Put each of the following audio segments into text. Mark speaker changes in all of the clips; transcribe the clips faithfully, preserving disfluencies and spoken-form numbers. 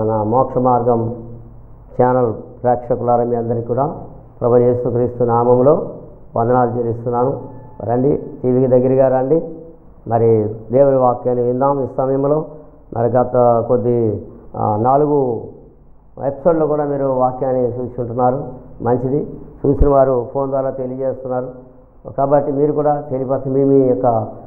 Speaker 1: మన మోక్ష మార్గం ఛానల్ ప్రేక్షకులారా మీ అందరికీ కూడా ప్రభు యేసుక్రీస్తు నామములో వందనాలు చెల్లిస్తున్నాను. రండి, టీవీకి దగ్గరగా రండి, మరి దేవుని వాక్యాన్ని విందాం. ఈ సమయంలో మరి గత కొద్ది నాలుగు ఎపిసోడ్లో కూడా మీరు వాక్యాన్ని చూసుకుంటున్నారు, మంచిది. చూసిన వారు ఫోన్ ద్వారా తెలియజేస్తున్నారు. కాబట్టి మీరు కూడా తెలియపరచ మీ మీ యొక్క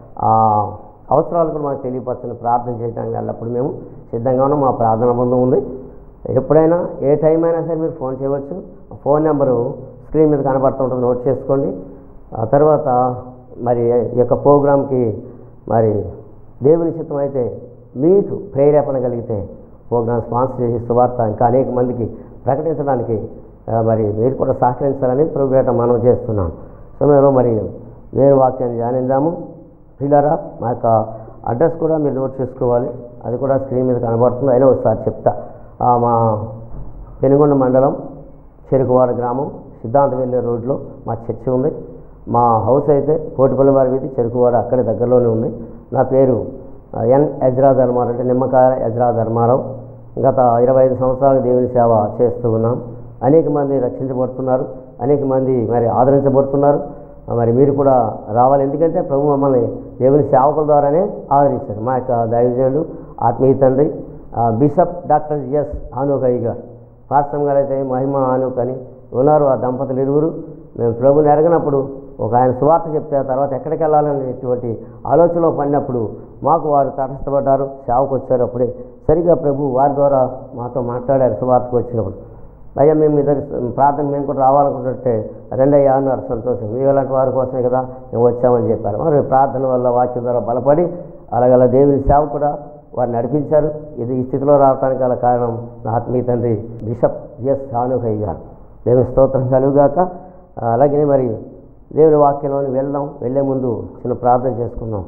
Speaker 1: అవసరాలు కూడా మాకు తెలియపరచని ప్రార్థన చేయడానికి వెళ్ళప్పుడు మేము సిద్ధంగా ఉన్నాం. మా ప్రార్థన బృందం ఉంది. ఎప్పుడైనా ఏ టైం అయినా సరే మీరు ఫోన్ చేయవచ్చు. ఫోన్ నెంబరు స్క్రీన్ మీద కనబడుతుంటుంది, నోట్ చేసుకోండి. ఆ తర్వాత మరి ఈ యొక్క ప్రోగ్రాంకి మరి దేవుని చిత్తం అయితే మీకు ప్రేరేపణ కలిగితే ప్రోగ్రాం స్పాన్సర్ చేసి సువార్త ఇంకా అనేక మందికి ప్రకటించడానికి మరి మీరు కూడా సహకరించాలని ప్రోగ్రాం మనం చేస్తున్నాం. సమయంలో మరి దేవుని వాక్యాన్ని ధ్యానిద్దాము. పిల్లరా, మా యొక్క అడ్రస్ కూడా మీరు నోట్ చేసుకోవాలి, అది కూడా స్క్రీన్ మీద కనబడుతుంది. అయినా ఒకసారి చెప్తా. మా పెనుగొండ మండలం చెరుకువాడ గ్రామం సిద్ధాంత వెళ్ళే రోడ్లో మా చర్చి ఉంది. మా హౌస్ అయితే కోటిపల్లి వారి వీధి చెరుకువాడ, అక్కడే దగ్గరలోనే ఉంది. నా పేరు ఎన్ ఎజ్రా ధర్మారావు, అంటే నిమ్మకాయ ఎజ్రా ధర్మారావు. గత ఇరవై ఐదు సంవత్సరాలు దేవుని సేవ చేస్తూ ఉన్నాం. అనేక మంది రక్షించబడుతున్నారు, అనేక మంది మరి ఆదరించబడుతున్నారు. మరి మీరు కూడా రావాలి, ఎందుకంటే ప్రభు మమ్మల్ని దేవుని సేవకుల ద్వారానే ఆదరించారు. మా యొక్క దైవజనుడు ఆత్మీయ తండ్రి బిషప్ డాక్టర్ ఎస్ ఆనూకయ్య గారు, పాస్టర్ గారు అయితే మహిమ ఆనూక్ అని ఉన్నారు. ఆ దంపతులు ఇరువురు మేము ప్రభుని ఎరగనప్పుడు ఒక ఆయన సువార్త చెప్తే ఆ తర్వాత ఎక్కడికి వెళ్ళాలనేటువంటి ఆలోచనలో పడినప్పుడు మాకు వారు తటస్థపడ్డారు, సేవకు వచ్చారు. అప్పుడే సరిగా ప్రభు వారి ద్వారా మాతో మాట్లాడారు. సువార్తకు వచ్చినప్పుడు అయ్యా మేము ఇద్దరు ప్రార్థన మేము కూడా రావాలనుకుంటుంటే రెండయ్యా అన్నారు. సంతోషం, మీ అలాంటి వారి కోసమే కదా మేము వచ్చామని చెప్పారు. మరి ప్రార్థన వల్ల వాక్యం ద్వారా బలపడి అలాగలా దేవుని సేవ కూడా వారు నడిపించారు. ఇది ఈ స్థితిలో రావడానికి గల కారణం నా ఆత్మీయ తండ్రి బిషప్ ఎస్ ఆనూకయ్య గారు. దేవుని స్తోత్రం కలుగుగాక. అలాగే మరి దేవుని వాక్యంలోని వెళ్దాం. వెళ్లే ముందు చిన్న ప్రార్థన చేసుకుందాం.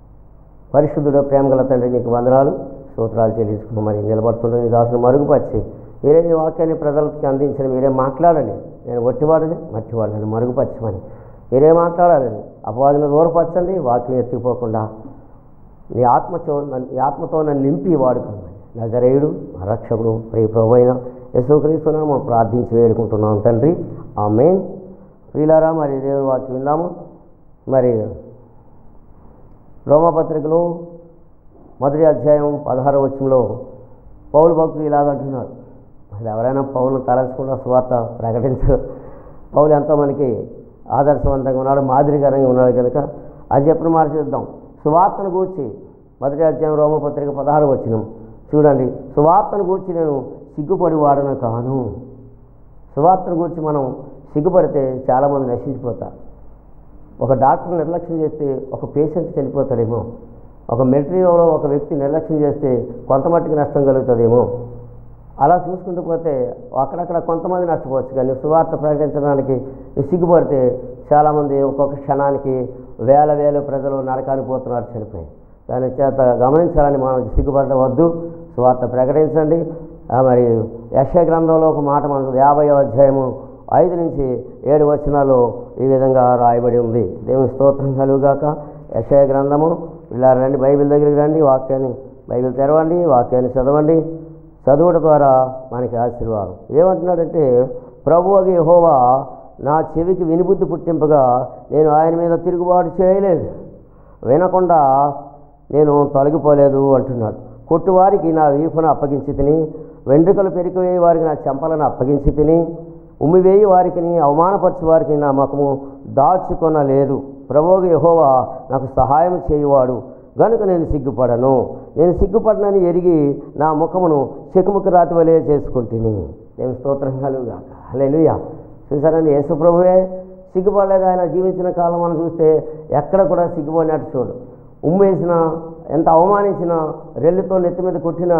Speaker 1: పరిశుద్ధుడు ప్రేమ గల తండ్రి, నీకు వందనాలు స్తోత్రాలు చెల్లించుకున్నాం. మరి నిలబడుతుండే నీ దాసును మరుగుపరిచి మీరే నీ వాక్యాన్ని ప్రజలకి అందించని, మీరే మాట్లాడండి. నేను ఒట్టివాడిని మట్టివాడు, నన్ను మరుగుపరచమని మీరే మాట్లాడాలని అపవాదిని దూరపరచండి. వాక్యం ఎత్తిపోకుండా నీ ఆత్మతో నీ ఆత్మతో నన్ను నింపి వాడుకోమని నజరేయుడు రక్షకుడు ప్రియ ప్రభు అయిన యేసుక్రీస్తు నామమున ప్రార్థించి వేడుకుంటున్నాం తండ్రి, ఆమేన్. ప్రియులారా, మరి దేవుని వాక్యం విందాము. మరి రోమపత్రికలో మొదటి అధ్యాయం పదహారవ వచనంలో పౌలు భక్తుడు ఇలాగంటున్నాడు. అసలు ఎవరైనా పౌలును తలంచకుండా సువార్త ప్రకటించరు. పౌలు ఎంతో మనకి ఆదర్శవంతంగా ఉన్నాడు, మాదిరికరంగా ఉన్నాడు కనుక అది చెప్పిన మాట చేద్దాం. సువార్తను గూర్చి మొదటి అధ్యాయం రోమపత్రిక పదహారు వచనం చూడండి. సువార్తను గూర్చి నేను సిగ్గుపడి వాడను కాను. సువార్తను గూర్చి మనం సిగ్గుపడితే చాలామంది నశించిపోతారు. ఒక డాక్టర్ నిర్లక్ష్యం చేస్తే ఒక పేషెంట్ చనిపోతాడేమో, ఒక మిలిటరీలో ఒక వ్యక్తి నిర్లక్ష్యం చేస్తే కొంతమట్టుకి నష్టం కలుగుతుందేమో. అలా చూసుకుంటూ పోతే అక్కడక్కడ కొంతమంది నష్టపోవచ్చు. కానీ సువార్త ప్రకటించడానికి సిగ్గుపడితే చాలామంది ఒక్కొక్క క్షణానికి వేల వేల ప్రజలు నరకానికి పోతున్నారు, చనిపోయి. దాని చేత గమనించాలని మనం సిగ్గుపడవద్దు, సువార్త ప్రకటించండి. మరి యెషయా గ్రంథంలో ఒక మాట మన యాభై అధ్యాయము ఐదు నుంచి ఏడు వచనాలు ఈ విధంగా రాయబడి ఉంది. దేవుని స్తోత్రం కలుగుగాక. యెషయా గ్రంథము, ఇలా రండి, బైబిల్ దగ్గరికి రండి, వాక్యాన్ని బైబిల్ తెరవండి, వాక్యాన్ని చదవండి. చదువుట ద్వారా మనకి ఆశీర్వాదం. ఏమంటున్నాడంటే, ప్రభువుకి యెహోవా నా చెవికి వినిబుద్ధి పుట్టింపగా నేను ఆయన మీద తిరుగుబాటు చేయలేదు, వినకుండా నేను తొలగిపోలేదు అంటున్నాడు. కొట్టువారికి నా వీపును అప్పగించి తిని, వెంట్రుకలు పెరికివేయి వారికి నా చెంపలను అప్పగించి తిని, ఉమ్మివేయి వారికి అవమానపరచు వారికి నా ముఖము దాచుకొనలేదు. ప్రభువుకి యెహోవా నాకు సహాయం చేయువాడు గనుక నేను సిగ్గుపడను. నేను సిగ్గుపడనని ఎరిగి నా ముఖమును చెకుముకి రాతి వలె చేసుకుంటుని. నేను స్తోత్రం కలుగుగాక. హల్లెలూయా. చూసారండి, యేసు ప్రభువే సిగ్గుపడలేదు. ఆయన జీవించిన కాలం మనం చూస్తే ఎక్కడ కూడా సిగ్గుపడినట్టు చూడు. ఉమ్మేసిన, ఎంత అవమానించినా, రెల్లుతో నెత్తి మీద కొట్టినా,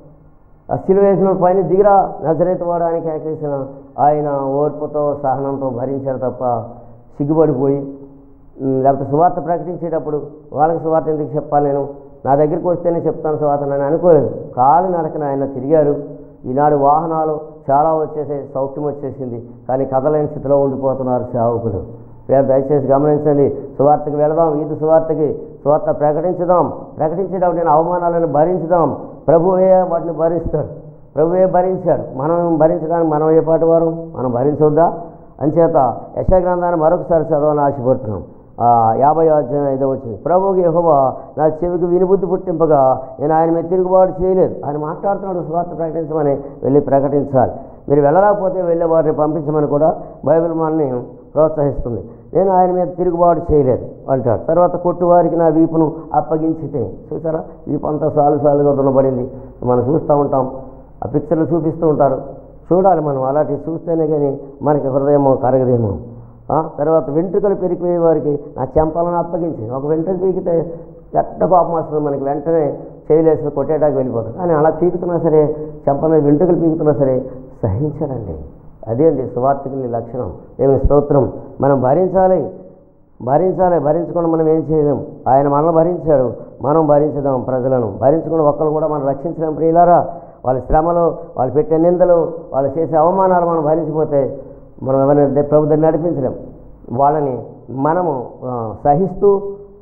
Speaker 1: సిలువేసిన పైన దిగిరా నజరేతు వాడానికి కేకేసిన ఆయన ఓర్పుతో సహనంతో భరించారు తప్ప సిగ్గుపడిపోయి, లేకపోతే సువార్త ప్రకటించేటప్పుడు వాళ్ళకి సువార్త ఎందుకు చెప్పాలి, నేను నా దగ్గరికి వస్తేనే చెప్తాను సువార్త అని అనుకోలేదు. కాలు నడకన ఆయన తిరిగారు. ఈనాడు వాహనాలు చాలా వచ్చేసాయి, సౌఖ్యం వచ్చేసింది, కానీ కదలేని స్థితిలో ఉండిపోతున్నారు సేవకులు. పేరు దయచేసి గమనించండి. సువార్తకి వెళదాం, ఈదు సువార్తకి సువార్త ప్రకటించుదాం. ప్రకటించేటప్పుడు నేను అవమానాలను భరించుదాం. ప్రభువే వాటిని భరిస్తాడు. ప్రభువే భరించాడు. మనం భరించడానికి మనం ఏ పాటి వారు? మనం భరించొద్దా? అంచేత యెషయా గ్రంథాన్ని మరొకసారి చదవాలని ఆశపడుతున్నాం. యాభై అధ్యాయం ఐదో వచ్చింది. ప్రభువుకి యెహోవా నా చెవికి వినుబుద్ధి పుట్టింపగా నేను ఆయన మీద తిరుగుబాటు చేయలేదు. ఆయన మాట్లాడుతున్నాడు, సువార్త ప్రకటించమని వెళ్ళి ప్రకటించాలి. మీరు వెళ్ళలేకపోతే వెళ్ళే వారిని పంపించమని కూడా బైబిల్ మనల్ని ప్రోత్సహిస్తుంది. నేను ఆయన మీద తిరుగుబాటు చేయలేదు అంటాడు. తర్వాత కొట్టువారికి నా వీపును అప్పగించితే, చూసారా వీపు అంతా సాలు సాలుగా దున్నబడింది. మనం చూస్తూ ఉంటాం, ఆ పిక్చర్లు చూపిస్తూ ఉంటారు. చూడాలి మనం, అలాంటివి చూస్తేనే కానీ మనకి హృదయమో కరగదేమో. తర్వాత వెంట్రుకలు పెరిగిపోయే వారికి నా చెంపలను అప్పగించి, ఒక వెంట్రుక పీకితే ఎట్ట కోపం వస్తుంది మనకి, వెంటనే చేయలేసి కొట్టేటానికి వెళ్ళిపోతాం. కానీ అలా పీకుతున్నా సరే, చెంప మీద వెంట్రుకలు పీకుతున్నా సరే సహించాలండి. అదే అండి సువార్తికుని లక్షణం. దేవుని స్తోత్రం. మనం భరించాలి, భరించాలి. భరించకుండా మనం ఏం చేయలేం. ఆయన మనల్ని భరించాడు, మనం భరించదాం ప్రజలను. భరించకుండా ఒక్కరు కూడా మనం రక్షించలేం ప్రియులారా. వాళ్ళ శ్రమలు, వాళ్ళు పెట్టే నిందలు, వాళ్ళు చేసే అవమానాలు మనం భరించిపోతే మనం ఎవరిని ప్రభు దగ్గర నడిపించలేం. వాళ్ళని మనము సహిస్తూ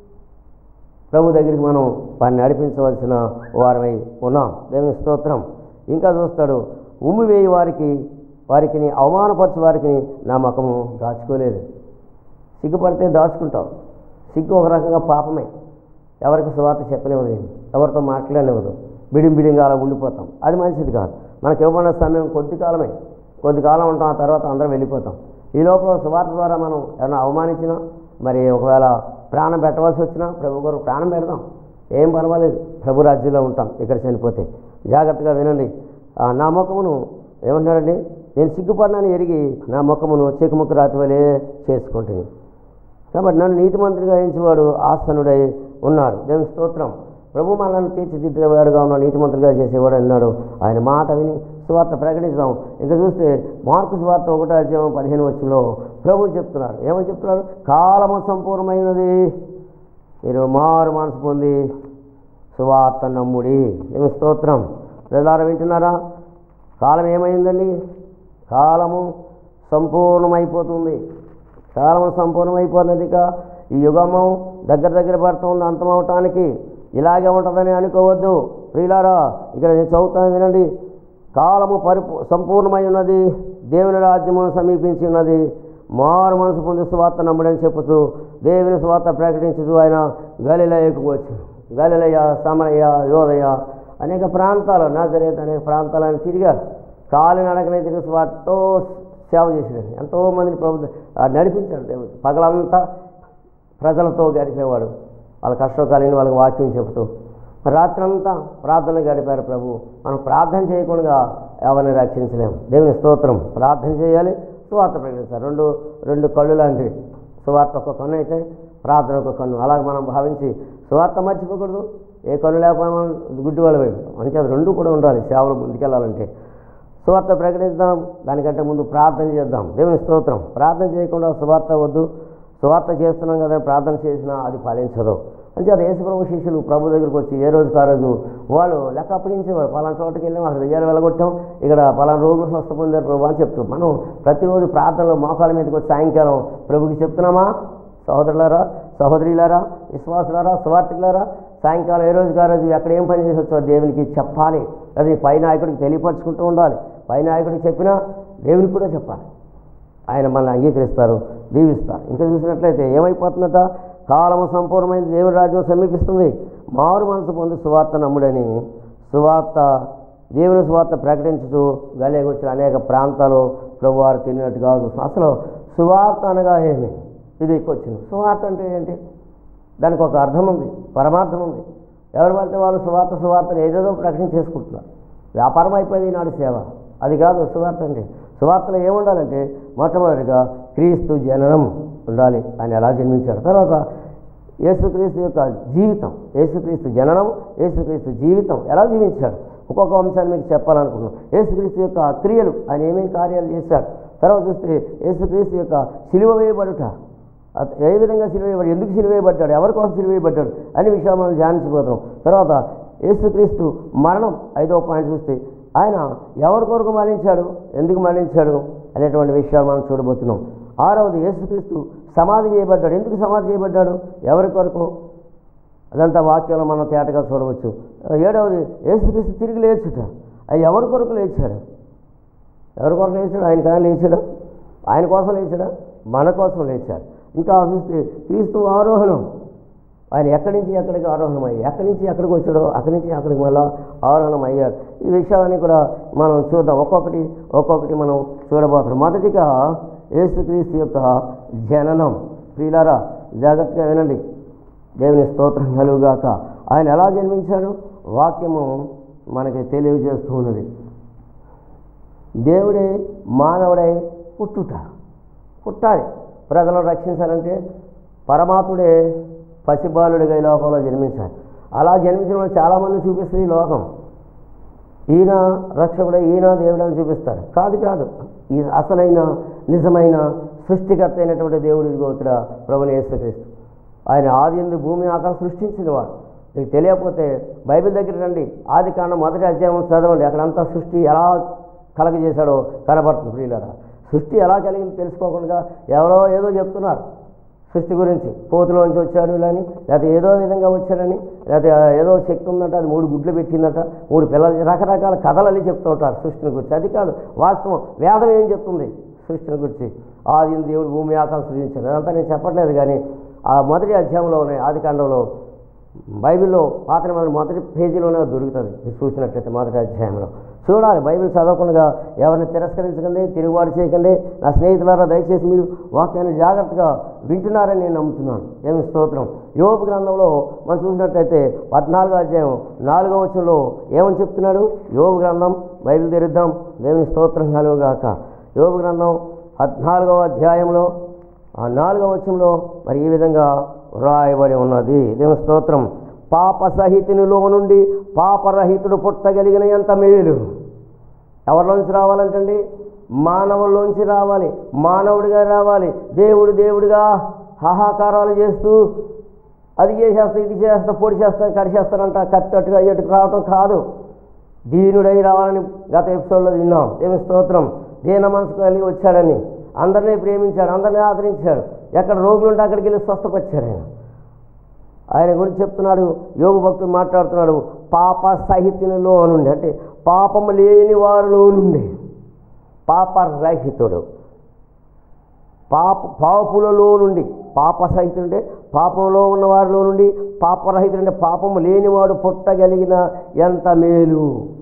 Speaker 1: ప్రభు దగ్గరికి మనం వారిని నడిపించవలసిన వారమై ఉన్నాం. దేవుని స్తోత్రం. ఇంకా చూస్తాడు, ఉమ్మి వేయి వారికి వారికి అవమానపరచు వారికి నా ముఖము దాచుకోలేదు. సిగ్గుపడితే దాచుకుంటావు. సిగ్గు ఒక రకంగా పాపమే. ఎవరికి సువార్త చెప్పనివ్వదు, ఎవరితో మాట్లాడనివ్వదు. బిడిం బిడింగా అలా ఉండిపోతాం. అది మంచిది కాదు. మనకి ఇవ్వబడిన సమయం కొద్ది కాలమే, కొద్ది కాలం ఉంటాం, ఆ తర్వాత అందరం వెళ్ళిపోతాం. ఈ లోపల సువార్త ద్వారా మనం ఏమైనా అవమానించినా, మరి ఒకవేళ ప్రాణం పెట్టవలసి వచ్చినా ప్రభు గారు ప్రాణం పెడదాం, ఏం పర్వాలేదు, ప్రభు రాజ్యంలో ఉంటాం ఇక్కడ చనిపోతే. జాగ్రత్తగా వినండి. నా ముఖమును ఏమంటున్నాడండి, నేను సిగ్గుపడినాను ఎరిగి నా ముఖమును చెక్కుముక్కు రాతి వలె చేసుకుంటుంది. కాబట్టి నన్ను నీతిమంతుడిగా ఎంచేవాడు ఆసనుడై ఉన్నాడు. దేవుని స్తోత్రం. ప్రభు మనల్ని తీర్చిదిద్దేవాడుగా ఉన్నాడు, నీతిమంతుడిగా చేసేవాడు అన్నాడు. ఆయన మాట విని సువార్త ప్రకటిస్తాం. ఇంకా చూస్తే మార్కు సువార్త ఒకటో అధ్యాయం పదిహేను వచ్చంలో ప్రభు చెప్తున్నారు. ఏమని చెప్తున్నారు? కాలము సంపూర్ణమైనది, మీరు మారు మనసు పొంది సువార్త నమ్ముడి. దేవుని స్తోత్రం. ప్రజలారా వింటున్నారా? కాలం ఏమైందండి? కాలము సంపూర్ణమైపోతుంది. కాలము సంపూర్ణమైపోతుంది. ఇక ఈ యుగము దగ్గర దగ్గర పడుతుంది అంతం అవటానికి. ఇలాగే ఉంటుందని అనుకోవద్దు ప్రియులారా. ఇక్కడ నేను చదువుతాను వినండి. కాలము పరిపూ సంపూర్ణమై ఉన్నది, దేవుని రాజ్యము సమీపించి ఉన్నది, మారు మనసు పొంది సువార్త నమ్ముడని చెప్పుతూ దేవుని సువార్త ప్రకటించుతూ ఆయన గలిలయకు వచ్చి, గలిలయ, సమరయ, యోదయ అనేక ప్రాంతాలు, నజరేత్ అనేక ప్రాంతాలను తిరిగారు. కాలినడకనే తిరిగి సువార్తతో సేవ చేసాడు. ఎంతోమందిని ప్రభు నడిపించాడు. దేవుడు పగలంతా ప్రజలతో గడిపేవాడు. వాళ్ళ కష్టకాలని వాళ్ళకి వాక్యం చెబుతూ రాత్రంతా ప్రార్థనలు గడిపారు ప్రభు. మనం ప్రార్థన చేయకుండా ఎవరిని రక్షించలేము. దేవుని స్తోత్రం. ప్రార్థన చేయాలి, సువార్త ప్రకటించాలి. రెండు రెండు కళ్ళు లాంటివి. సువార్త ఒక కన్ను అయితే ప్రార్థన ఒక కన్ను. అలాగే మనం భావించి సువార్త మర్చిపోకూడదు. ఏ కన్ను లేకపోతే మనం గుడ్డి వాళ్ళు పెడతాం. మంచిగా అది రెండు కూడా ఉండాలి సేవలు ముందుకెళ్ళాలంటే. సువార్త ప్రకటిద్దాం, దానికంటే ముందు ప్రార్థన చేద్దాం. దేవుని స్తోత్రం. ప్రార్థన చేయకుండా సువార్త వద్దు. సువార్త చేస్తున్నాం కదా ప్రార్థన చేసినా అది ఫలించదు. అంటే అది యేసుప్రభు శిష్యులు ప్రభు దగ్గరికి వచ్చి ఏ రోజుకి ఆ రోజు వాళ్ళు లెక్క అప్పగించేవారు. పలానా చోటుకి వెళ్ళాం, అక్కడ దెయ్యాలు వెళ్ళగొట్టాం, ఇక్కడ పలానా రోగులు స్వస్థ పొందారు ప్రభు అని చెప్తాం. మనం ప్రతిరోజు ప్రార్థనలో మోకాళ్ళ మీదకి వచ్చి సాయంకాలం ప్రభుకి చెప్తున్నామా? సహోదరులారా, సహోదరులారా, విశ్వాసులారా, సువార్తికులారా, సాయంకాలం ఏ రోజుకి ఆ రోజు ఎక్కడ ఏం పని చేసి వచ్చో దేవునికి చెప్పాలి. అది పై నాయకుడికి తెలియపరుచుకుంటూ ఉండాలి. పై నాయకుడికి చెప్పినా దేవునికి కూడా చెప్పాలి. ఆయన మనల్ని అంగీకరిస్తారు, దీవిస్తారు. ఇంకా చూసినట్లయితే ఏమైపోతుందట? కాలము సంపూర్ణమైంది, దేవుని రాజ్యం సమీపిస్తుంది, మారు మనసు పొంది సువార్త నమ్ముడని సువార్త దేవుని సువార్త ప్రకటించుతూ గలిలయకు వచ్చిన అనేక ప్రాంతాలు ప్రభువారు తిరిగినట్టు కాదు. అసలు సువార్త అనగా ఏమి? ఇది ఎక్కువ వచ్చింది. సువార్త అంటే ఏంటి? దానికి ఒక అర్థం ఉంది, పరమార్థం ఉంది. ఎవరు పడితే వాళ్ళు సువార్త సువార్తను ఏదేదో ప్రకటన చేసుకుంటున్నారు. వ్యాపారం అయిపోయింది ఈనాడు సేవ. అది కాదు సువార్త అంటే. సువార్తలో ఏముండాలంటే మొట్టమొదటిగా క్రీస్తు జననం ఉండాలి. ఆయన ఎలా జన్మించాడు, తర్వాత యేసుక్రీస్తు యొక్క జీవితం, యేసుక్రీస్తు జననం, యేసుక్రీస్తు జీవితం ఎలా జీవించాడు, ఒక్కొక్క అంశాన్ని మీకు చెప్పాలనుకున్నాం. యేసుక్రీస్తు యొక్క క్రియలు, ఆయన ఏమేమి కార్యాలు చేశాడు. తర్వాత చూస్తే యేసుక్రీస్తు యొక్క సిలువ వేయబడుట, ఏ విధంగా సిలువ వేయబడి, ఎందుకు సిలువ వేయబడ్డాడు, ఎవరి కోసం సిలువ వేయబడ్డాడు అనే విషయాలు మనం ధ్యానించిపోతున్నాం. తర్వాత యేసుక్రీస్తు మరణం, ఐదవ పాయింట్ చూస్తే ఆయన ఎవరి కొరకు మరణించాడు, ఎందుకు మరణించాడు అనేటువంటి విషయాలు మనం చూడబోతున్నాం. ఆరవది యేసుక్రీస్తు సమాధి చేయబడ్డాడు. ఎందుకు సమాధి చేయబడ్డాడు, ఎవరి కొరకు, అదంతా వాక్యంలో మనం తేటగా చూడవచ్చు. ఏడవది యేసుక్రీస్తు తిరిగి లేచుట, ఆయన ఎవరి కొరకు లేచాడు? ఎవరి కొరకు లేచాడు? ఆయన కదా లేచాడు, ఆయన కోసం లేచాడా? మన కోసం లేచాడు. ఇంకా చూస్తే క్రీస్తు ఆరోహణం, ఆయన ఎక్కడి నుంచి ఎక్కడికి ఆరోహణం అయ్యాడు, ఎక్కడి నుంచి ఎక్కడికి వచ్చాడో అక్కడి నుంచి అక్కడికి మళ్ళీ ఆరోహణం అయ్యారు. ఈ విషయాలన్నీ కూడా మనం చూద్దాం, ఒక్కొక్కటి ఒక్కొక్కటి మనం చూడబోతున్నాం. మొదటిగా యేసుక్రీస్తు యొక్క జననం. ప్రియులారా జాగ్రత్తగా వినండి, దేవుని స్తోత్రం కలుగుగాక. ఆయన ఎలా జన్మించాడు? వాక్యము మనకి తెలియజేస్తూ ఉన్నది. దేవుడే మానవుడై పుట్టుట, పుట్టాలి. ప్రజలను రక్షించాలంటే పరమాత్ముడే పసిబాలుడిగా ఈ లోకంలో జన్మించాలి. అలా జన్మించిన చాలామంది చూపిస్తుంది ఈ లోకం, ఈయన రక్షకుడే, ఈయన దేవుడు అని చూపిస్తారు. కాదు కాదు ఈ అసలైన నిజమైన సృష్టికర్త అయినటువంటి దేవుడు ఇదిగో ఇక్కడ ప్రభువైన యేసుక్రీస్తు. ఆయన ఆది యందు భూమి ఆకాశం సృష్టించిన వాడు. మీకు తెలియకపోతే బైబిల్ దగ్గర రండి, ఆది కాండం మొదటి అధ్యాయం చదవండి. అక్కడంతా సృష్టి ఎలా కలగజేశాడో కనబడుతుంది. ప్రియులారా సృష్టి ఎలా కలిగింది తెలుసుకోకుండా ఎవరో ఏదో చెప్తున్నారు సృష్టి గురించి. కోతిలోంచి వచ్చాడు అని, లేకపోతే ఏదో విధంగా వచ్చాడని, లేకపోతే ఏదో శక్తి ఉందంట, అది మూడు గుడ్లు పెట్టిందట, మూడు పిల్లలు, రకరకాల కథలు అల్లి చెప్తూ ఉంటారు సృష్టిని గురించి. అది కాదు వాస్తవం. వేదం ఏం చెప్తుంది సృష్టిని గురించి? ఆది దేవుడు భూమి ఆకాశం సృష్టించాడు. అదంతా నేను చెప్పట్లేదు, కానీ ఆ మొదటి అధ్యాయంలో ఉన్నాయి, ఆది కాండంలో బైబిల్లో పాత మొదటి మొదటి పేజీలోనే దొరుకుతుంది. మీరు చూసినట్లయితే మొదటి అధ్యాయంలో చూడాలి. బైబిల్ చదవకుండా ఎవరిని తిరస్కరించకండి, తిరుగుబాటు చేయకండి. నా స్నేహితులారా దయచేసి మీరు వాక్యాన్ని జాగ్రత్తగా వింటున్నారని నేను నమ్ముతున్నాను. ఏమి స్తోత్రం. యోబు గ్రంథంలో మనం చూసినట్లయితే పద్నాలుగో అధ్యాయం నాలుగో వచనంలో ఏమని చెప్తున్నాడు? యోబు గ్రంథం బైబిల్ తెరుద్దాం, దేవుని స్తోత్రం కలుగుగాక. యోబు గ్రంథం పద్నాలుగవ అధ్యాయంలో ఆ నాలుగవ వచనంలో మరి ఈ విధంగా రాయబడి ఉన్నది. దేవుని స్తోత్రం. పాప సహితునిలో నుండి పాపరహితుడు పుట్టగలిగిన ఎంత మేలు. ఎవరిలోంచి రావాలంటండి? మానవుల్లోంచి రావాలి, మానవుడిగా రావాలి. దేవుడు దేవుడిగా హాహాకారాలు చేస్తూ అది చేసేస్తా, ఇది చేస్తా, పొడి చేస్తా, కడిచేస్తానంట, కత్తట్టుగా అయ్యేట్టుకు రావటం కాదు. దీనుడై రావాలని గత ఎపిసోడ్లో విన్నాం. దేవుని స్తోత్రం. దీన మనసు కలిగి వచ్చాడని, అందరినీ ప్రేమించాడు, అందరినీ ఆదరించాడు. ఎక్కడ రోగులు ఉంటే అక్కడికి వెళ్ళి స్వస్థపరిచాడు. ఆయన ఆయన గురించి చెప్తున్నాడు. యోబు భక్తుడు మాట్లాడుతున్నాడు. పాప సహితునిలో నుండి, అంటే పాపము లేని వారిలో నుండి, పాపరహితుడు, పాప పాపులలో నుండి, పాప సహితుడు అంటే పాపంలో ఉన్న వారిలో నుండి, పాపరహితుడు అంటే పాపము లేనివాడు పుట్టగలిగిన ఎంత మేలు.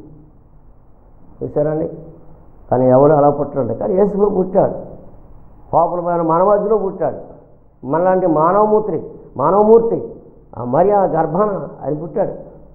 Speaker 1: చూసారండి? కానీ ఎవడు అలా పుట్టాడు? కానీ యేసులో పుట్టాడు, పాపులమైన మన మధ్యలో పుట్టాడు. మనలాంటి మానవమూర్తి మానవమూర్తి మరి ఆ గర్భాన ఆయన పుట్టాడు,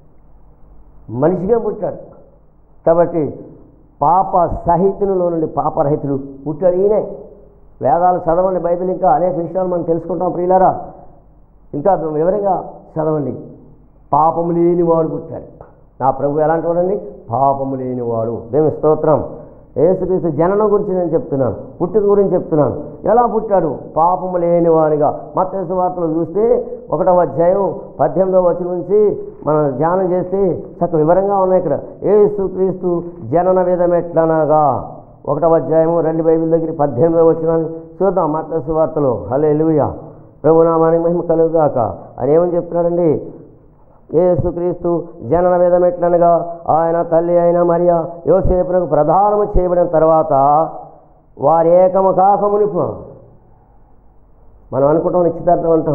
Speaker 1: మనిషిగా పుట్టాడు. కాబట్టి పాప సహితునిలో నుండి పాపరహితుడు పుట్టాడు ఈయనే. వేదాలు చదవండి, బైబిల్ ఇంకా అనేక విషయాలు మనం తెలుసుకుంటాం ప్రియులారా. ఇంకా వివరంగా చదవండి. పాపము లేనివాడు పుట్టాడు. నా ప్రభు ఎలాంటి వాడండి? పాపము లేనివాడు. దేవుని స్తోత్రం. యేసుక్రీస్తు జననం గురించి నేను చెప్తున్నాను, పుట్టుక గురించి చెప్తున్నాను. ఎలా పుట్టాడు? పాపము లేనివానిగా. మత్తయి సువార్తలో చూస్తే ఒకటవ అధ్యాయం పద్దెనిమిదవ వచనం నుంచి మనం ధ్యానం చేస్తే చక్క వివరంగా ఉన్నాయి ఇక్కడ. యేసుక్రీస్తు జనన విధం ఎట్లనగా, ఒకటవ అధ్యాయము రెండు బైబిల్ దగ్గర పద్దెనిమిదవ వచనాన్ని చూద్దాం. మత్తయి సువార్తలో. హల్లెలూయా, ప్రభునామానికి మహిమ కలుగుగాక. అని ఏమని చెప్తున్నాడండి? యేసుక్రీస్తు జనన విధం ఎట్లనగా, ఆయన తల్లి అయిన మరియ యోసేపునకు ప్రధానము చేయబడిన తర్వాత వారి ఏకము కాకమునిపు. మనం అనుకుంటాం నిశ్చితార్థం అంటాం,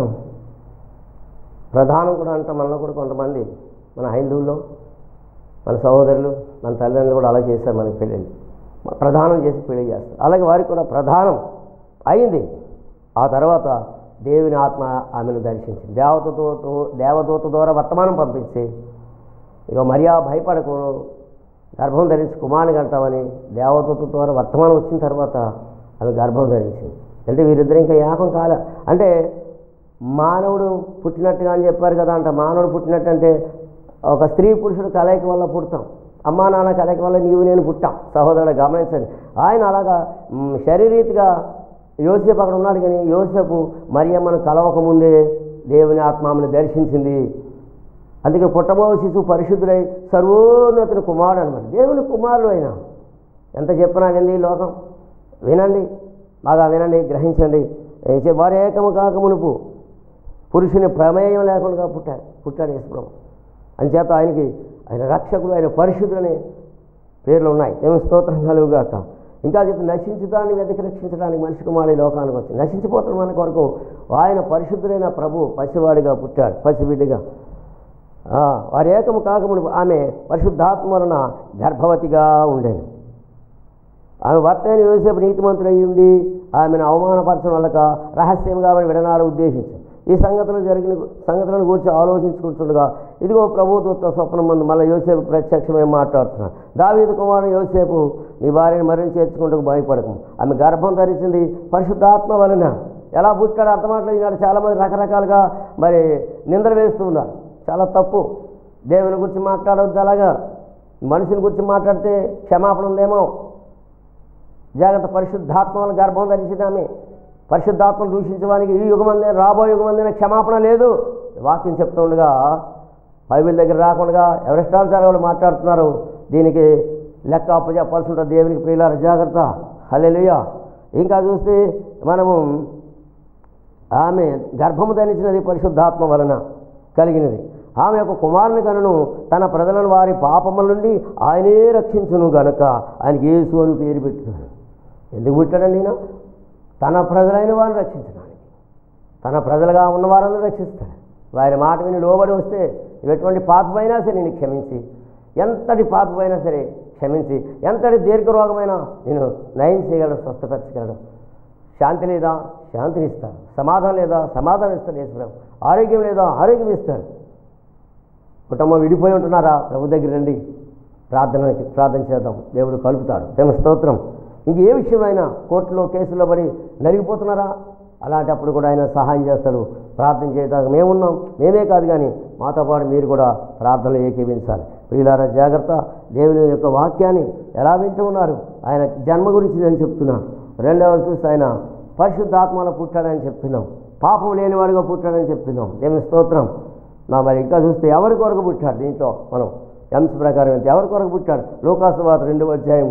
Speaker 1: ప్రధానం కూడా అంటాం. మనలో కూడా కొంతమంది మన హైందువుల్లో మన సహోదరులు మన తల్లిదండ్రులు కూడా అలా చేశారు. మనకి పెళ్ళిళ్ళు ప్రధానం చేసి పెళ్లి చేస్తారు. అలాగే వారికి కూడా ప్రధానం అయింది. ఆ తర్వాత దేవుని ఆత్మ ఆమెను దర్శించింది. దేవతతో దేవదూత ద్వారా వర్తమానం పంపించి, ఇక మరియా భయపడకు, గర్భం ధరించి కుమారుని కంటామని దేవదూత ద్వారా వర్తమానం వచ్చిన తర్వాత ఆమె గర్భం ధరించింది. అంటే వీరిద్దరు ఇంకా ఏకం కాలే. అంటే మానవుడు పుట్టినట్టుగా అని చెప్పారు కదా అంట. మానవుడు పుట్టినట్టు అంటే ఒక స్త్రీ పురుషుడు కలయిక వల్ల పుడతాం, అమ్మా నాన్న కలయిక వల్ల నీవు నేను పుట్టాం. సహోదరుడు గమనించండి. ఆయన అలాగా శరీరీతిగా యోసేపు అక్కడ ఉన్నాడు, కానీ యోసేపు మరియమ్మను కలవకముందే దేవుని ఆత్మను దర్శించింది. అందుకే పుట్టబో శిశువు పరిశుద్ధుడై సర్వోన్నతుని కుమారుడు అనమాట. దేవుని కుమారుడు అయినా ఎంత చెప్పినా వింది ఈ లోకం. వినండి, బాగా వినండి, గ్రహించండి. వారు ఏకము కాకమునుపు పురుషుని ప్రమేయం లేకుండా పుట్టాడు పుట్టాడు యేసుప్రభు. అంచేత ఆయనకి ఆయన రక్షకుడు, ఆయన పరిశుద్ధుడని పేర్లు ఉన్నాయి. దేవుని స్తోత్రం కలుగుగాక. ఇంకా చెప్పి నశించుదాన్ని వెతికి రక్షించడానికి మనిషి కుమారుడు ఈ లోకానికి వచ్చి నశించిపోతున్న మన కొరకు ఆయన పరిశుద్ధుడైన ప్రభు పసివాడిగా పుట్టాడు, పసిబిడ్డగా. వారి ఏకము కాకమును ఆమె పరిశుద్ధాత్మ వలన గర్భవతిగా ఉండేది. ఆమె భర్త అయిన యోసేపు నీతిమంతుడై ఉండి ఆమెను అవమానపరచడం వల్లక రహస్యంగా ఆమెను విడనాడ ఉద్దేశించారు. ఈ సంగతులు జరిగిన సంగతులను గురించి ఆలోచించుకుంటుండగా ఇదిగో ప్రభుత్వ స్వప్నం ముందు మళ్ళీ యోసేపు ప్రత్యక్షమే మాట్లాడుతున్నాడు. దావీదు కుమారుడు యోసేపు, నీ భార్యను మరణం చేర్చుకుంటూ భయపడకు, ఆమె గర్భం ధరించింది పరిశుద్ధాత్మ వలన. ఎలా పుట్టాడు అర్థమట్లేదు. ఈనాడు చాలామంది రకరకాలుగా మరి నిందలు వేస్తూ ఉన్నారు. చాలా తప్పు. దేవుని గురించి మాట్లాడవద్దు, అలాగా మనుషుని గురించి మాట్లాడితే క్షమాపణ ఉందేమో. జాగ్రత్త. పరిశుద్ధాత్మ వల్ల గర్భం ధరించింది ఆమె. పరిశుద్ధాత్మను దూషించడానికి ఈ యుగమందే రాబోయే యుగమందే క్షమాపణ లేదు. వాక్యం చెప్తుండగా బైబిల్ దగ్గర రాకుండా ఎవరిష్టానుసారం వాళ్ళు మాట్లాడుతున్నారు. దీనికి లెక్క అప్పచెప్పాల్సి ఉంటుంది దేవునికి. ప్రియులార జాగ్రత్త. హల్లెలూయా. ఇంకా చూస్తే మనము ఆమె గర్భము ధరించినది పరిశుద్ధాత్మ వలన కలిగినది. ఆమె యొక్క కుమారుని కనును తన ప్రజలను వారి పాపముల నుండి ఆయనే రక్షించును గనుక ఆయనకి యేసు అని పేరు పెట్టుతున్నాడు. ఎందుకు పుట్టాడండి ఈయన? తన ప్రజలైన వారిని రక్షించడానికి. తన ప్రజలుగా ఉన్నవారిని రక్షిస్తాడు. వారి మాట విని లోబడి వస్తే ఎటువంటి పాపమైనా సరే నేను క్షమించి, ఎంతటి పాపమైనా సరే క్షమించి, ఎంతటి దీర్ఘరోగమైనా నేను నయం చేయగలడు, స్వస్థపరచగలడు. శాంతి లేదా శాంతిని ఇస్తాడు, సమాధానం లేదా సమాధానం ఇస్తాడు యేసు. ఆరోగ్యం లేదా ఆరోగ్యం ఇస్తాడు. కుటుంబం విడిపోయి ఉంటున్నారా? ప్రభు దగ్గర రండి, ప్రార్థనకి ప్రార్థన చేద్దాం, దేవుడు కలుపుతాడు. దేవుని స్తోత్రం. ఇంక ఏ విషయంలో కోర్టులో కేసులో పడి నలిగిపోతున్నారా? అలాంటప్పుడు కూడా ఆయన సహాయం చేస్తాడు. ప్రార్థన చేయడానికి మేమున్నాం. మేమే కాదు కానీ మాతో పాటు మీరు కూడా ప్రార్థనలు ఏకీవించాలి. ప్రియులారా జాగ్రత్త. దేవుని యొక్క వాక్యాన్ని ఎలా వింటూ ఉన్నారు? ఆయన జన్మ గురించి నేను చెప్తున్నాను. రెండవ చూసి ఆయన పరిశుద్ధాత్మలో పుట్టాడని చెప్తున్నాం. పాపం లేనివాడిగా పుట్టాడని చెప్తున్నాం. దేవుని స్తోత్రం. నా మరి ఇంకా చూస్తే ఎవరి కొరకు పుట్టాడు? దీంట్లో మనం అంశ ప్రకారం వెళ్తే ఎవరి కొరకు పుట్టాడు? లోకాసు వార్త రెండవ అధ్యాయం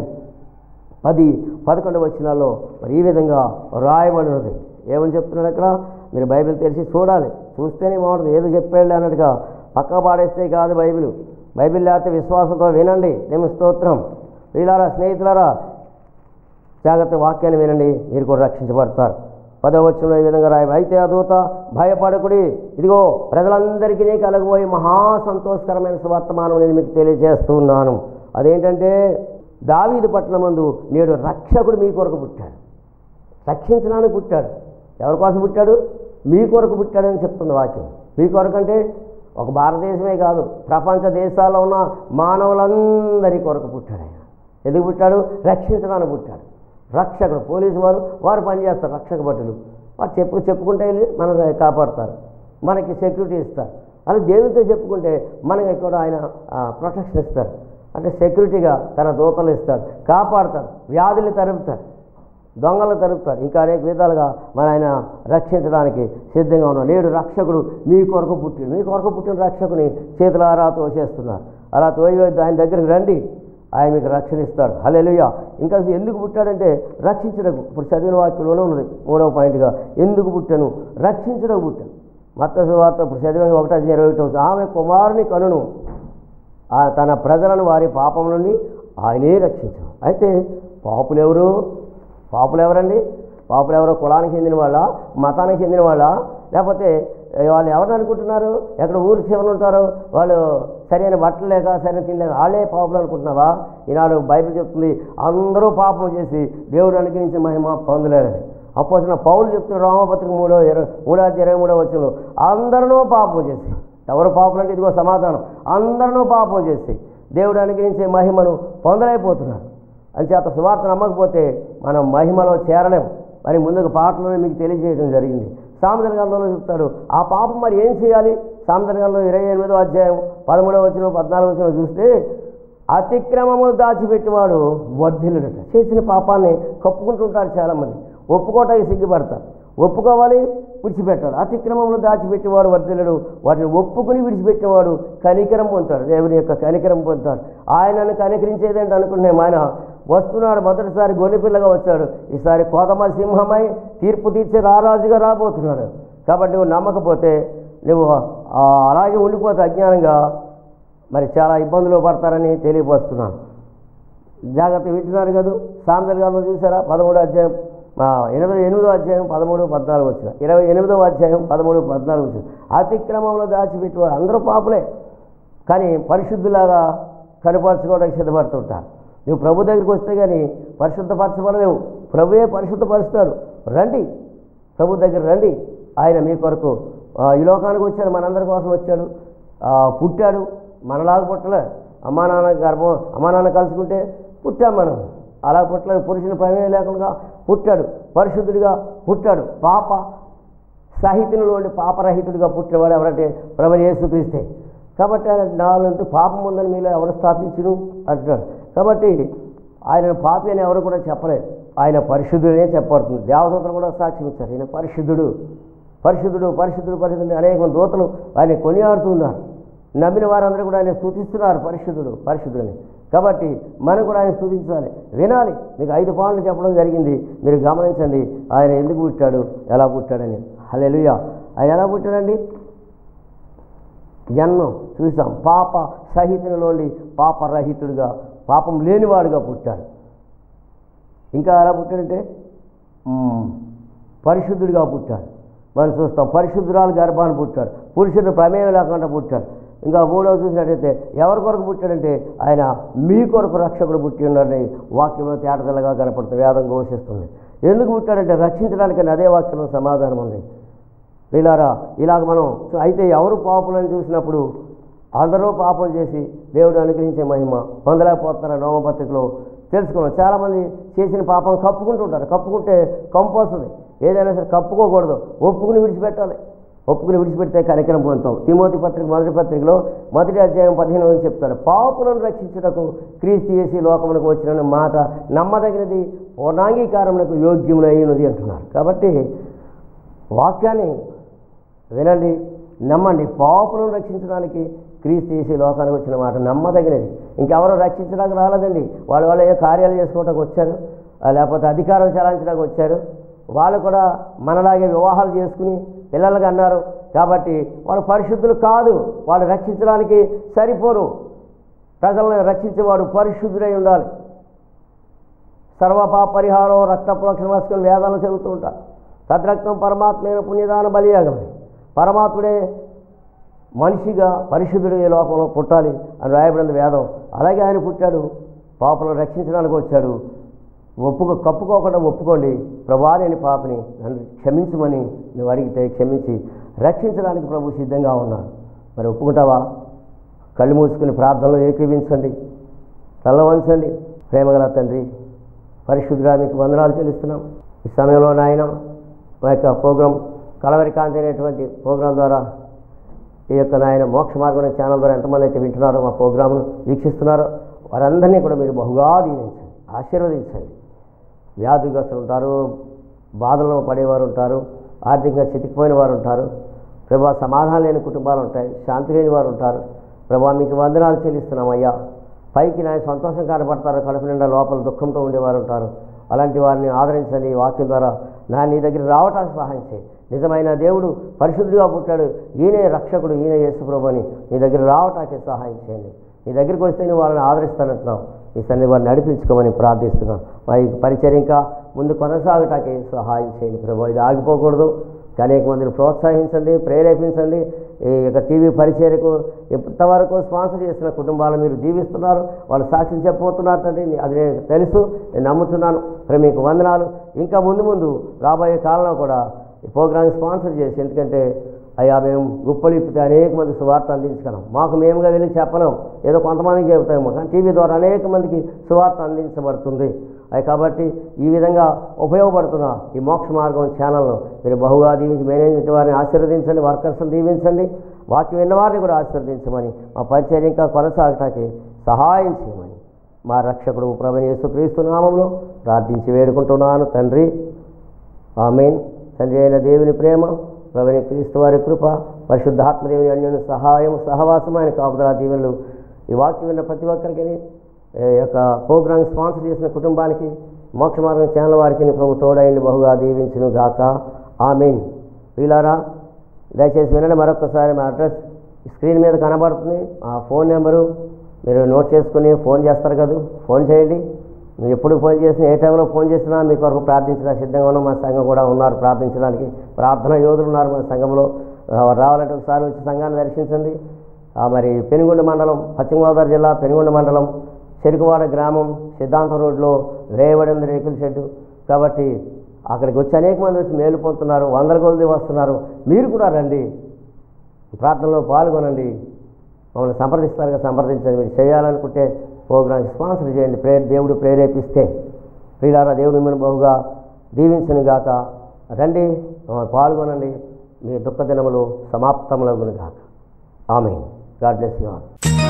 Speaker 1: పది పదకొండు వచనాల్లో మరి ఈ విధంగా రాయబడినది. ఏమని చెప్తున్నాడు అక్కడ? మీరు బైబిల్ తెరిచి చూడాలి, చూస్తేనే బాగుంటుంది. ఏదో చెప్పాడు అన్నట్టుగా పక్క పాడేస్తే కాదు బైబిల్. బైబిల్ లేకపోతే విశ్వాసంతో వినండి. దేవుని స్తోత్రం. వీళ్ళారా స్నేహితులారా జాగ్రత్త, వాక్యాన్ని వినండి, మీరు కూడా రక్షించబడతారు. పదవ వచనంలో ఈ విధంగా రాయ, అయితే ఆ దూత భయపడకుడి, ఇదిగో ప్రజలందరికీ కలగబోయే మహా సంతోషకరమైన సువర్తమానం నేను మీకు తెలియజేస్తూ ఉన్నాను. అదేంటంటే దావీదు పట్టణమందు నేడు రక్షకుడు మీ కొరకు పుట్టాడు. రక్షించడానికి పుట్టాడు. ఎవరి కోసం పుట్టాడు? మీ కొరకు పుట్టాడని చెప్తుంది వాక్యం. మీ కొరకు అంటే ఒక భారతదేశమే కాదు, ప్రపంచ దేశాల్లో ఉన్న మానవులందరి కొరకు పుట్టాడు ఆయన. ఎందుకు పుట్టాడు? రక్షించడానికి పుట్టాడు. రక్షకుడు. పోలీసు వారు వారు పనిచేస్తారు, రక్షక భటులు. వారు చెప్పు చెప్పుకుంటే మనం కాపాడుతారు, మనకి సెక్యూరిటీ ఇస్తారు. అలా దేవునితో చెప్పుకుంటే మనకి కూడా ఆయన ప్రొటెక్షన్ ఇస్తాడు. అంటే సెక్యూరిటీగా తన దూతలు ఇస్తాడు, కాపాడుతాడు, వ్యాధులు తరుపుతాడు, దొంగలు తరుపుతాడు. ఇంకా అనేక విధాలుగా మన ఆయన రక్షించడానికి సిద్ధంగా ఉన్నాడు. నేడు రక్షకుడు మీ కొరకు పుట్టిన మీ కొరకు పుట్టిన రక్షకుని చేతులారా తోసేస్తున్నారు. అలా తోయి ఆయన దగ్గరికి రండి, ఆయన మీకు రక్షణ ఇస్తాడు. హల్లెలూయా. ఇంకా ఎందుకు పుట్టాడంటే రక్షించడకు. ఇప్పుడు చదివిన వాక్యంలోనే ఉన్నది మూడవ పాయింట్గా, ఎందుకు పుట్టాను? రక్షించడకు పుట్టాను. మత్తయి సువార్త ఇప్పుడు చదివిన ఒకటో ఇరవై ఒకటో ఆమె కుమారుని కనును తన ప్రజలను వారి పాపం నుండి ఆయనే రక్షించాడు. అయితే పాపులు ఎవరు? పాపులు ఎవరండి? పాపులు ఎవరో కులానికి చెందిన వాళ్ళ, మతానికి చెందిన వాళ్ళ, లేకపోతే వాళ్ళు ఎవరిని అనుకుంటున్నారు? ఎక్కడ ఊరు చివరి ఉంటారు వాళ్ళు, సరైన బట్టలు లేక సరైన తినలేక వాళ్ళే పాపులు అనుకుంటున్నావా? ఈనాడు బైబిల్ చెప్తుంది అందరూ పాపం చేసి దేవుడు అనుగ్రహించిన మహిమ పొందలేరని. అప్పుడు పౌలు చెప్తున్న రోమపత్రిక మూడో ఇరవై మూడో ఇరవై మూడో వచనంలో అందరూ పాపం చేసి, ఎవరు పాపలు అంటే ఇదిగో సమాధానం, అందరూ పాపం చేసి దేవుడు అనుగ్రహించే మహిమను పొందలేకపోతున్నారు. అంచేత సువార్త నమ్మకపోతే మనం మహిమలో చేరలేము. మరి ముందుకు పాటలోనే మీకు తెలియజేయడం జరిగింది. సామెతల గ్రంథంలో చెప్తాడు ఆ పాపం మరి ఏం చేయాలి? సామెతల గ్రంథం ఇరవై ఎనిమిదో అధ్యాయం పదమూడవ వచనం పద్నాలుగు వచనం చూస్తే, అతిక్రమములు దాచిపెట్టేవాడు వర్ధిల్లుడట. చేసిన పాపాన్ని కప్పుకుంటుంటారు చాలామంది, ఒప్పుకోవటానికి సిగ్గుపడతారు. ఒప్పుకోవాలి, విడిచిపెట్టాలి. అతిక్రమంలో దాచిపెట్టేవాడు వర్ధిల్లుడు, వాటిని ఒప్పుకుని విడిచిపెట్టేవాడు కనికరం పొందుతాడు, దేవుని యొక్క కనికరం పొందుతాడు. ఆయనను కనికరించేదేంటి అనుకున్నాం. ఆయన వస్తున్నాడు, మొదటిసారి గొలిపిల్లగా వచ్చాడు, ఈసారి కోదమ సింహమై తీర్పు తీర్చే రారాజుగా రాబోతున్నాడు. కాబట్టి నువ్వు నమ్మకపోతే నువ్వు అలాగే ఉండిపోతే అజ్ఞానంగా మరి చాలా ఇబ్బందులు పడతారని తెలియపరుస్తున్నాను. జాగ్రత్త వింటున్నారు కదా. సామెతల గ్రంథం చూసారా? పదమూడో అధ్యాయం ఎనిమిది ఎనిమిదో అధ్యాయం పదమూడు పద్నాలుగు వచ్చిన ఇరవై ఎనిమిదవ అధ్యాయం పదమూడు పద్నాలుగు వచ్చిన అతిక్రమంలో దాచిపెట్టేవారు అందరూ పాపులే, కానీ పరిశుద్ధులాగా కనపరచుకోవడానికి సిద్ధపడుతుంటారు. నువ్వు ప్రభు దగ్గరికి వస్తే కానీ పరిశుద్ధపరచబడలేవు. ప్రభువే పరిశుద్ధపరుస్తాడు. రండి, ప్రభు దగ్గర రండి. ఆయన మీ కొరకు ఈ లోకానికి వచ్చాడు, మనందరి కోసం వచ్చాడు, పుట్టాడు. మనలాగా పుట్టలే. అమ్మా నాన్న గర్భం అమ్మా నాన్న కలుసుకుంటే పుట్టాం మనం. అలా పుట్టలేదు. పురుషుని ప్రమేయం లేకుండా పుట్టాడు, పరిశుద్ధుడిగా పుట్టాడు. పాప సహితునిలో ఉండి పాపరహితుడిగా పుట్టినవాడు ఎవరంటే ప్రభువు యేసుక్రీస్తే. కాబట్టి ఆయన నాలుగు పాపం ఉందని మీలో ఎవరు స్థాపించును అంటున్నాడు. కాబట్టి ఆయన పాపి అని ఎవరు కూడా చెప్పలేదు. ఆయన పరిశుద్ధుడనే చెప్పబడుతుంది. దేవదూతలు కూడా సాక్ష్యం ఇచ్చారు, ఈయన పరిశుద్ధుడు పరిశుద్ధుడు పరిశుద్ధుడు పరిశుద్ధుడు. అనేక దూతలు ఆయన కొనియాడుతున్నారు. నమ్మిన వారందరూ కూడా ఆయన స్తుతిస్తున్నారు పరిశుద్ధుడు పరిశుద్ధుడని. కాబట్టి మనం కూడా ఆయన స్తుతించాలి, వినాలి. మీకు ఐదు పాయింట్లు చెప్పడం జరిగింది, మీరు గమనించండి. ఆయన ఎందుకు పుట్టాడు, ఎలా పుట్టాడని. హల్లెలూయా. ఆయన ఎలా పుట్టాడండి? జన్మం చూసాం. పాప సహితునిలోండి పాపరహితుడిగా, పాపం లేనివాడుగా పుట్టాడు. ఇంకా ఎలా పుట్టాడంటే పరిశుద్ధుడిగా పుట్టాడు. మనం చూస్తాం పరిశుద్ధురాలు గర్భాన్ని పుట్టాడు, పురుషుడు ప్రమేయం లేకుండా పుట్టాడు. ఇంకా మూడవ చూసినట్టయితే ఎవరి కొరకు పుట్టాడంటే ఆయన మీ కొరకు రక్షకుడు పుట్టి ఉన్నాడని వాక్యంలో తేటతెల్లగా కనపడుతుంది, వేదం ఘోషిస్తుంది. ఎందుకు పుట్టాడంటే రక్షించడానికని అదే వాక్యంలో సమాధానం ఉంది. వీళ్ళారా ఇలాగ మనం అయితే ఎవరు పాపులని చూసినప్పుడు అందరూ పాపం చేసి దేవుడు అనుగ్రహించే మహిమ పొందలేకపోతున్నారు. నోమపత్రికలో తెలుసుకున్నాం. చాలామంది చేసిన పాపం కప్పుకుంటుంటారు. కప్పుకుంటే కంపు వస్తుంది. ఏదైనా సరే కప్పుకోకూడదు, ఒప్పుకుని విడిచిపెట్టాలి. ఒప్పుకుని విడిచిపెడితే కనికరం పొందుతావు. తిమోతి పత్రిక మొదటి పత్రికలో మొదటి అధ్యాయం పదిహేను అని చెప్తాడు, పాపులను రక్షించుటకు క్రీస్తు యేసు లోకమునకు వచ్చిన మాట నమ్మదగినది, పూర్ణాంగీకారమునకు యోగ్యమునైనది అంటున్నారు. కాబట్టి వాక్యాన్ని వినండి, నమ్మండి. పాపులను రక్షించడానికి క్రీస్తు యేసు లోకానికి వచ్చిన మాట నమ్మదగినది. ఇంకెవరో రక్షించడానికి రాలేదండి. వాళ్ళు వాళ్ళు ఏ కార్యాలు చేసుకోవడానికి వచ్చారు, లేకపోతే అధికారం చెలాయించడానికి వచ్చారు. వాళ్ళు కూడా మనలాగే వివాహాలు చేసుకుని పిల్లలుగా అన్నారు. కాబట్టి వాళ్ళు పరిశుద్ధులు కాదు, వాళ్ళు రక్షించడానికి సరిపోరు. ప్రజలను రక్షించేవాడు పరిశుద్ధుడై ఉండాలి. సర్వపాప పరిహారం రక్త ప్రోక్షణ వేసుకుని వేదాలు చదువుతూ ఉంటారు. తద్రక్తం పరమాత్మైన పుణ్యదాన బలియాగమని. పరమాత్ముడే మనిషిగా పరిశుద్ధుడు ఈ లోకంలో పుట్టాలి అని రాయబడింది వేదం. అలాగే ఆయన పుట్టాడు, పాపలను రక్షించడానికి వచ్చాడు. ఒప్పుకో కప్పుకోకుండా ఒప్పుకోండి, ప్రభా నేను పాపని నన్ను క్షమించమని నువ్వు అడిగితే క్షమించి రక్షించడానికి ప్రభు సిద్ధంగా ఉన్నాడు. మరి ఒప్పుకుంటావా? కళ్ళు మూసుకుని ప్రార్థనలో ఏకీవించండి, తల వంచండి. ప్రేమగల తండ్రి పరిశుద్ధుడా మీకు వందనాలు చెల్లిస్తున్నాం. ఈ సమయంలో నాయన మా యొక్క ప్రోగ్రాం కలవరి కాంతి అనేటువంటి ప్రోగ్రాం ద్వారా ఈ యొక్క నాయన మోక్ష మార్గం ఛానల్ ద్వారా ఎంతమంది అయితే వింటున్నారో, మా ప్రోగ్రామ్ను వీక్షిస్తున్నారో వారందరినీ కూడా మీరు బహుగా దీవించండి, ఆశీర్వదించండి. వ్యాధిగ్రస్తులు ఉంటారు, బాధల్లో పడేవారు ఉంటారు, ఆర్థికంగా చితికిపోయిన వారు ఉంటారు. ప్రభా సమాధానం లేని కుటుంబాలు ఉంటాయి, శాంతి లేని వారు ఉంటారు. ప్రభా మీకు వందనాలు చెల్లిస్తున్నామయ్యా. పైకి నాయ సంతోషం కనపడతారు, కడుపు నిండా లోపల దుఃఖంతో ఉండేవారు ఉంటారు. అలాంటి వారిని ఆదరించండి. వాక్యం ద్వారా నా నీ దగ్గర రావటానికి సహాయం చేయి. నిజమైన దేవుడు పరిశుద్ధుడిగా పుట్టాడు, ఈయనే రక్షకుడు, ఈయన యేసు ప్రభు అని నీ దగ్గర రావటానికి సహాయం చేయండి. నీ దగ్గరికి వస్తే నువ్వు వాళ్ళని ఆదరిస్తానంటున్నావు. ఈ సన్నిధి వారిని నడిపించుకోమని ప్రార్థిస్తున్నాను. మరి పరిచర్య ఇంకా ముందు కొనసాగటానికి సహాయం చేయండి ప్రభు. ఇది ఆగిపోకూడదు. అనేక మందిని ప్రోత్సహించండి, ప్రేరేపించండి. ఈ యొక్క టీవీ పరిచర్యకు ఇంతవరకు స్పాన్సర్ చేసిన కుటుంబాలు మీరు దీవిస్తున్నారు, వాళ్ళు సాక్ష్యం చెప్పబోతున్నారు తండ్రి. అది నేను తెలుసు, నేను నమ్ముతున్నాను. మరి మీకు వందనాలు. ఇంకా ముందు ముందు రాబోయే కాలంలో కూడా ఈ ప్రోగ్రామ్ స్పాన్సర్ చేసి, ఎందుకంటే అయ్యా మేము గుప్పలు ఇప్పితే అనేక మంది సువార్త అందించగలం. మాకు మేముగా వెళ్ళి చెప్పలేం, ఏదో కొంతమందికి చెబుతామేమో, కానీ టీవీ ద్వారా అనేక మందికి సువార్త అందించబడుతుంది. అది కాబట్టి ఈ విధంగా ఉపయోగపడుతున్న ఈ మోక్ష మార్గం ఛానల్ను మీరు బహుగా దీవించి మేనేజ్మెంట్ వారిని ఆశీర్వదించండి, వర్కర్స్ని దీవించండి, వాక్యం విన్నవారిని కూడా ఆశీర్వదించమని, మా పరిచర్య ఇంకా కొనసాగటానికి సహాయం చేయమని మా రక్షకుడు ప్రభువైన యేసుక్రీస్తు నామములో ప్రార్థించి వేడుకుంటున్నాను తండ్రి. ఆమేన్. తండ్రి అయిన దేవుని ప్రేమ, ప్రభువైన క్రీస్తు వారి కృప, పరిశుద్ధాత్మదేవుని అన్యోన్య సహాయం, సహవాసమైన కాపుదల దీవెనలు ఈ వాక్యం విన్న ప్రతి ఒక్కరికి, ఈ యొక్క ప్రోగ్రామ్ స్పాన్సర్ చేసిన కుటుంబానికి, మోక్ష మార్గం ఛానల్ వారికి ప్రభు తోడైండి బహుగా దీవించును గాక. ఆమేన్. వీళ్ళారా దయచేసి వినండి మరొకసారి. మా అడ్రస్ స్క్రీన్ మీద కనబడుతుంది, ఆ ఫోన్ నెంబరు, మీరు నోట్ చేసుకుని ఫోన్ చేస్తారు కదా, ఫోన్ చేయండి. మీరు ఎప్పుడు ఫోన్ చేసినా, ఏ టైంలో ఫోన్ చేసినా మీ కొరకు ప్రార్థించడానికి సిద్ధంగా ఉన్నాం. మా సంఘం కూడా ఉన్నారు ప్రార్థించడానికి. ప్రార్థన యోధులు ఉన్నారు మన సంఘంలో. రావాలంటే ఒకసారి వచ్చి సంఘాన్ని దర్శించండి. మరి పెనుగొండ మండలం, పశ్చిమ గోదావరి జిల్లా పెనుగొండ మండలం, చెరుకువాడ గ్రామం, సిద్ధాంతం రోడ్లో వేయబడింది రేకుల షెడ్డు. కాబట్టి అక్కడికి వచ్చి అనేక మంది వచ్చి మేలు పొందుతున్నారు, వందల కొలది వస్తున్నారు. మీరు కూడా రండి, ప్రార్థనలో పాల్గొనండి. మమ్మల్ని సంప్రదిస్తారుగా, సంప్రదించండి. మీరు చేయాలనుకుంటే ప్రోగ్రామ్కి స్పాన్సర్ చేయండి. ప్రే దేవుడు ప్రేరేపిస్తే. ప్రియులారా, దేవుడు మిమ్మల్ని బహుగా దీవించును గాక. రండి, పాల్గొనండి. మీ దుఃఖ దినములు సమాప్తములగును గాక. ఆమేన్. God bless you all.